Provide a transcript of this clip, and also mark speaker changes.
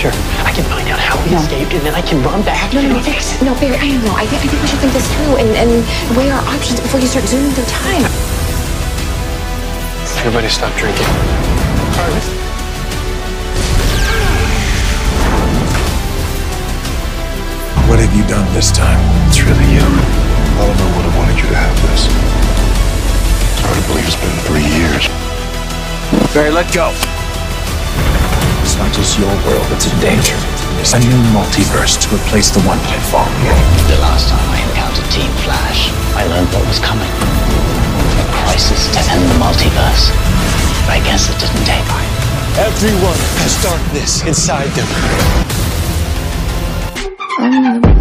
Speaker 1: Sure. I can find out how he escaped, and then I can run back and fix it.
Speaker 2: No, Barry, I don't know. I think we should think this through and weigh our options before you start zooming through time.
Speaker 1: Everybody stop drinking.
Speaker 3: What have you done this time?
Speaker 4: It's really you. Oliver would have wanted you to have this. It's hard to believe it's been 3 years.
Speaker 3: Barry, let go. It's not just your world that's in danger. There's a new multiverse to replace the one that had fallen.
Speaker 5: The last time I encountered Team Flash, I learned what was coming. A crisis to end the multiverse. But I guess it didn't take long.
Speaker 1: Everyone has darkness inside them.